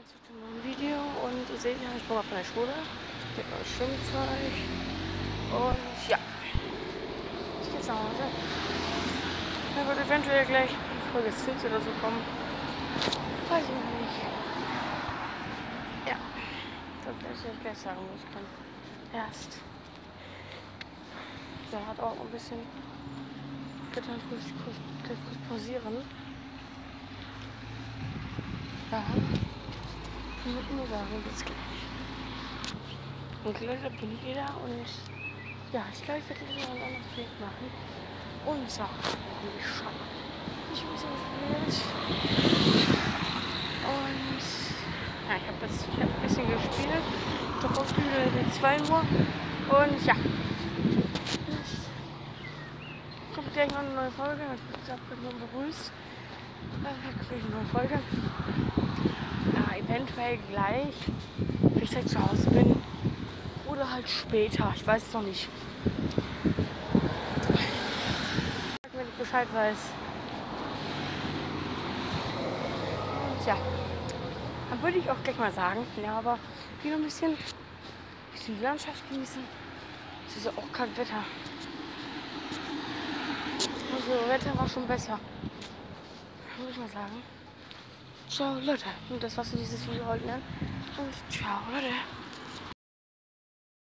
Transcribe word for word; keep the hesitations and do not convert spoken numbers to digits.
zu dem neuen Video und ihr seht ja, ich komme auf meiner Schule mit meinem Schwimmzeug und ja, ich gehe jetzt nach Hause. Da wird eventuell gleich eine Folge Sims oder so kommen. Weiß ich noch nicht. Ja, das werde ich euch gleich sagen, wo ich kann. Erst. Da hat auch ein bisschen getan, kurz, kurz, kurz pausieren. Ja. Ich würde nur sagen, bis gleich. Und Leute, bin ich wieder und ja, ich glaube, ich werde jetzt noch ein anderes Projekt machen. Und zwar die Schau. Ich habe ein bisschen gespielt. Und ja, ich habe jetzt ich hab ein bisschen gespielt. Ich habe auch wieder zwei Uhr. Und ja. Jetzt kommt gleich noch eine neue Folge. Ich habe mich nur begrüßt. Dann kriege ich eine neue Folge. Ja, eventuell gleich, wenn ich halt zu Hause bin. Oder halt später. Ich weiß es noch nicht. Wenn ich Bescheid weiß. Und ja. Dann würde ich auch gleich mal sagen, ja, aber wieder ein bisschen, ein bisschen die Landschaft genießen. Es ist ja auch kein Wetter. Also Wetter war schon besser. Würde ich mal sagen. Ciao Leute. Und das war's für dieses Video heute. Ne? Und ciao Leute.